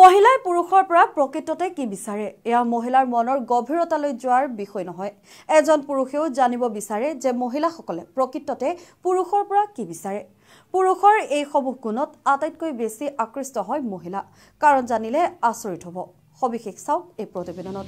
মহিলাই পুৰুষৰ পৰা প্ৰকৃততে কি বিচাৰে এয়া মহিলাৰ মনৰ গভীৰতালৈ যোৱাৰ বিষয় নহয় এজন পুৰুষেও জানিব বিচাৰে যে মহিলাসকলে প্ৰকৃততে পুৰুষৰ পৰা কি বিচাৰে পুৰুষৰ এই সমূহ গুণত আটাইতকৈ বেছি আকৃষ্ট হয় মহিলা কাৰণ জানিলে আচৰিত হ'ব সবিশেষ চাওক এই প্ৰতিবেদনত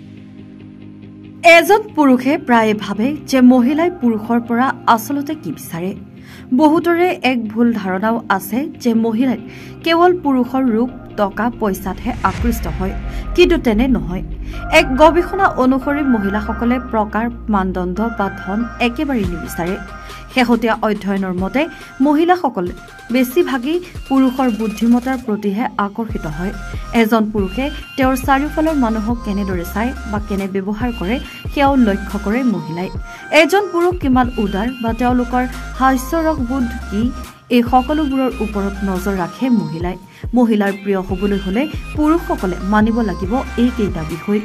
এজন পুৰুষে প্ৰায় ভাবে যে মহিলাই পুৰুষৰ পৰা আসলতে কি বিচাৰে বহুতৰে এক ভুল ধাৰণাও আছে যে মহিলাই কেৱল পুৰুষৰ ৰূপ টকা পইচাতহে আকৃষ্ট হয় কিন্তু তেনে নহয় এক গৱেষণা অনুসৰি মহিলাসকলে প্ৰকাৰ মানদণ্ড বা ধন একেবাৰে নিবিচাৰে শেহতীয়া অধ্যয়নৰ মতে মহিলাসকলে বেছিভাগেই পুৰুষৰ বুদ্ধিমত্তাৰ প্ৰতিহে আকৰ্ষিত হয় এজন পুৰুষে তেওঁৰ চাৰিওফালৰ মানুহক কেনেদৰে চায় বা কেনে ব্যৱহাৰ কৰে সেয়াও লক্ষ্য কৰে মহিলাই এজন পুৰুষ কিমান উদাৰ বা তেওঁলোকৰ হাস্যৰসবোধ কি এই সকলোবোৰৰ ওপৰত নজৰ ৰাখে মহিলাই মহিলাৰ প্ৰিয় হ'বলৈ হলে পুৰুষসকলে মানিব লাগিব এই কেইটা বিষয়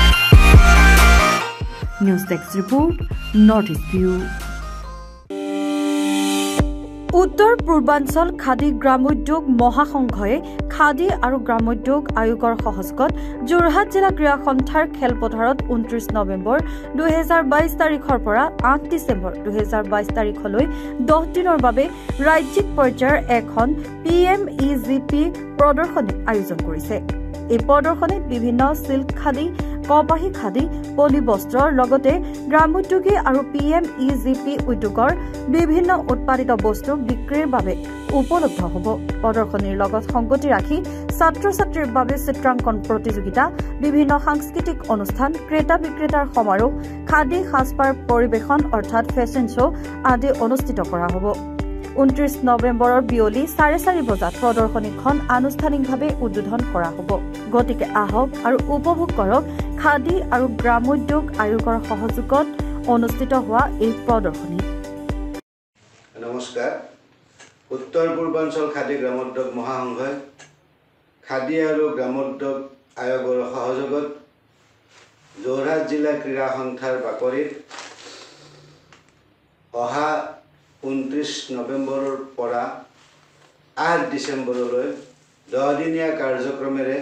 news desk report north east view উত্তৰ পূৰ্বাঞ্চল খাদী গ্ৰামোদ্যোগ মহাসংঘয়ে খাদী আৰু গ্ৰামোদ্যোগ আয়োগৰ সহযোগত যোৰহাট জিলা ক্ৰীড়া সন্থাৰ খেলপথাৰত 29 নৱেম্বৰ 2022 তাৰিখৰ পৰা 8 ডিচেম্বৰ 2022 তাৰিখলৈ 10 দিনৰ বাবে ৰাজ্যিক পৰ্যায়ৰ এখন PMEGP প্ৰদৰ্শনী আয়োজন কৰিছে এই প্ৰদৰ্শনীত বিভিন্ন সিল্ক খাদী কপাহী খাদী পলি বস্ত্ৰৰ লগতে গ্ৰামোদ্যোগী আৰু PMEGP উদ্যোগৰ বিভিন্ন উৎপাদিত বস্তু বিক্ৰীৰ বাবে উপলব্ধ হ'ব প্ৰদৰ্শনীৰ লগত সংগতি ৰাখি ছাত্ৰ-ছাত্ৰীৰ বাবে চিত্ৰাংকন প্ৰতিযোগিতা বিভিন্ন সাংস্কৃতিক অনুষ্ঠান ক্ৰেতা বিক্ৰেতাৰ সমাৰোহ খাদী সাজপাৰ পৰিবেশন অৰ্থাৎ ফেশ্বন শ্ব' আদি অনুষ্ঠিত কৰা হ'ব 29 নৱেম্বৰৰ বিয়লি 4:30 বজাত প্ৰদৰ্শনীখন আনুষ্ঠানিকভাৱে উদ্বোধন কৰা হ'ব গতিকে আহক আৰু উপভোগ কৰক খাদী আৰু গ্ৰামোদ্যোগ আয়োগৰ সহযোগত অনুষ্ঠিত হোৱা এই প্ৰদৰ্শনী নমস্কাৰ উত্তৰ পূৰ্বাঞ্চল খাদী গ্ৰামোদ্যোগ মহাসংঘই খাদী আৰু গ্ৰামোদ্যোগ আয়োগৰ সহযোগত যোৰহাট জিলা ক্ৰীড়া সন্থাৰ বাকৰিত অহা 29 নৱেম্বৰৰ পৰা 8 ডিচেম্বৰলৈ 10 দিনীয়া কাৰ্যক্ৰমেৰে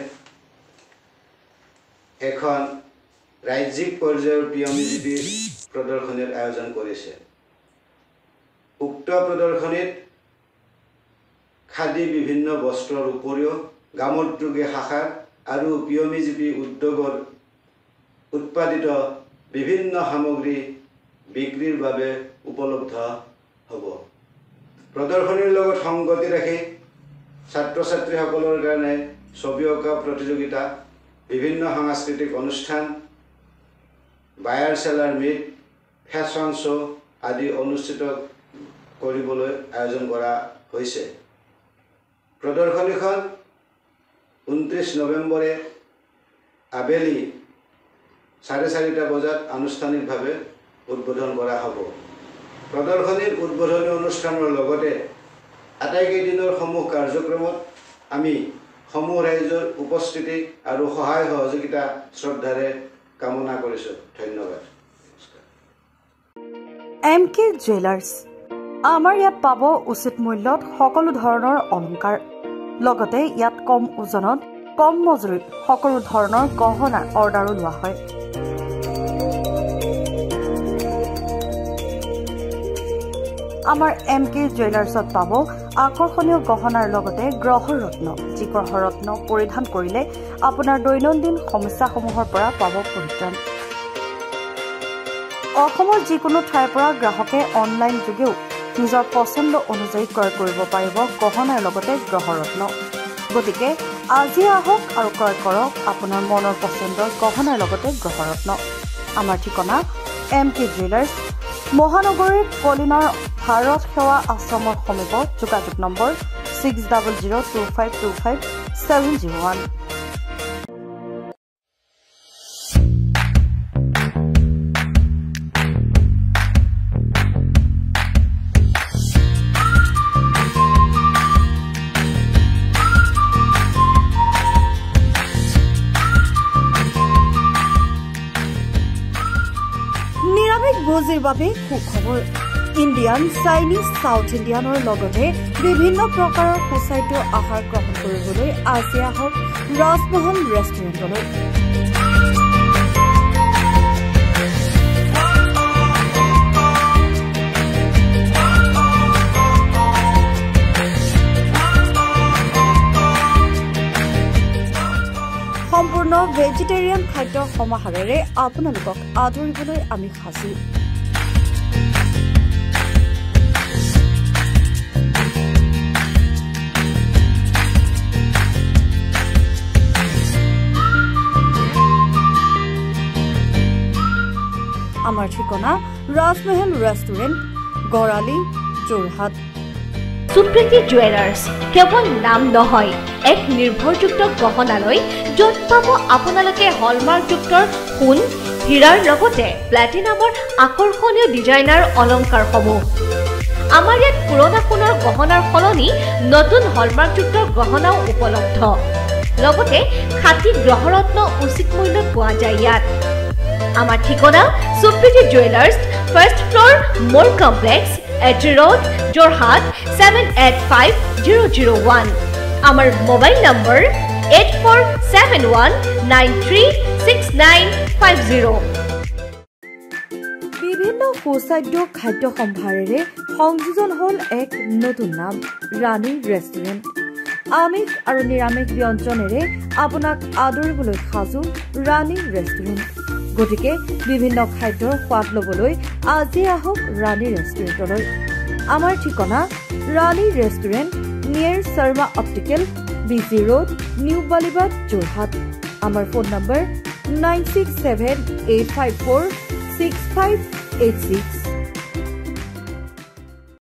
এখন ৰাজ্যিক পৰ্যায়ৰ PMEGP প্ৰদৰ্শনীৰ আয়োজন কৰিছে উক্ত প্ৰদৰ্শনীত খাদী বিভিন্ন বস্ত্ৰৰ উপৰিও গ্ৰামোদ্যোগী শাখাৰ আৰু PMEGP উদ্যোগৰ উৎপাদিত বিভিন্ন সামগ্ৰী বিক্ৰীৰ বাবে উপলব্ধ হ'ব প্ৰদৰ্শনীৰ লগত সংগতি ৰাখি ছাত্ৰ-ছাত্ৰীসকলৰ কাৰণে ছবি অঁকা প্ৰতিযোগিতা বিভিন্ন সাংস্কৃতিক অনুষ্ঠান buyer seller meet fashion show' আদি অনুষ্ঠিত কৰিবলৈ আয়োজন কৰা হৈছে প্ৰদৰ্শনীখন 29 নৱেম্বৰে আবেলি 4:30 বজাত আনুষ্ঠানিকভাৱে উদ্বোধন কৰা হ'ব প্ৰদৰ্শনীৰ উদ্বোধনী অনুষ্ঠানৰ লগতে আটাইকেইদিনৰ সমূহ কাৰ্যক্ৰমত আমি সমূহ ৰাইজৰ উপস্থিতি আৰু সহায় সহযোগিতা শ্ৰদ্ধাৰে কামনা কৰিছোঁ ধন্যবাদ MK জুৱেলাৰ্ছ আমাৰ ইয়াত পাব উচিত মূল্যত সকলো ধৰণৰ অলংকাৰ লগতে ইয়াত কম ওজনত কম মজুৰিত সকলো ধৰণৰ গহনাৰ অৰ্ডাৰো লোৱা হয় আমাৰ MK জুৱেলাৰ্ছত পাব আকৰ্ষণীয় গহনাৰ লগতে গ্ৰহৰত্ন যি গ্ৰহৰত্ন পৰিধান কৰিলে আপোনাৰ দৈনন্দিন সমস্যাসমূহৰ পৰা পাব পৰিত্ৰাণ অসমৰ যিকোনো ঠাইৰ পৰা গ্ৰাহকে অনলাইন যোগেও নিজৰ পছন্দ অনুযায়ী ক্ৰয় কৰিব পাৰিব গহনাৰ লগতে গ্ৰহৰত্ন গতিকে আজি আহক আৰু ক্ৰয় কৰক আপোনাৰ মনৰ পছন্দৰ গহনাৰ লগতে গ্ৰহৰত্ন আমাৰ ঠিকনা MK জুৱেলাৰ্ছ মহানগৰীৰ কলিনৰ ভাৰত সেৱা আশ্ৰমৰ সমীপত যোগাযোগ নম্বৰ 6002525701 নিৰামিষ ভোজীৰ বাবে সুখবৰ ইণ্ডিয়ান, চাইনিজ, সাউথ ইণ্ডিয়ানৰ লগতে বিভিন্ন প্ৰকাৰৰ সুস্বাদ্য আহাৰ গ্ৰহণ কৰিবলৈ আজি আহক ৰাজমহল ৰেষ্টুৰেণ্টলৈ। সম্পূৰ্ণ ভেজিটেৰিয়ান খাদ্যৰ সমাহাৰেৰে আপোনালোকক আদৰিবলৈ আমি সাজু। আমাৰ ঠিকনা ৰাজমহল ৰেষ্টুৰেণ্ট, গড়ালি, যোৰহাট। সুপ্ৰীতি জুৱেলাৰ্ছ কেৱল নাম নহয়, এক নিৰ্ভৰযুক্ত গহনালয় য'ত পাব আপোনালোকে হলমাৰ্কযুক্ত সোণ, হীৰাৰ লগতে প্লাটিনামৰ আকৰ্ষণীয় ডিজাইনাৰ অলংকাৰসমূহ। আমাৰ ইয়াত পুৰণা সোণৰ গহনাৰ সলনি নতুন হলমাৰ্কযুক্ত গহনাও উপলব্ধ। লগতে খাঁটি গ্ৰহৰত্ন উচিত মূল্যত পোৱা যায় ইয়াত। আমাৰ ঠিকনা সুপ্ৰীতি জুৱেলাৰ্ছ, ফাৰ্ষ্ট ফ্ল'ৰ, মোৰ কমপ্লেক্স, এটি ৰোড, যোৰহাট 785001। আমাৰ মোবাইল নম্বৰ 8471936950। বিভিন্ন সুস্বাদ্য খাদ্য সম্ভাৰেৰে সংযোজন হ'ল এক নতুন নাম, ৰাণী ৰেষ্টুৰেণ্ট। আমিষ আৰু নিৰামিষ ব্যঞ্জনেৰে আপোনাক আদৰিবলৈ সাজু ৰাণী ৰেষ্টুৰেণ্ট। গতিকে বিভিন্ন খাদ্যৰ সোৱাদ ল'বলৈ আজি আহক ৰাণী ৰেষ্টুৰেণ্টলৈ। আমাৰ ঠিকনা Rani restaurant, near Sharma optical, BC road, new Balibagh, Jorhat. আমাৰ ফোন নম্বৰ 9678546586।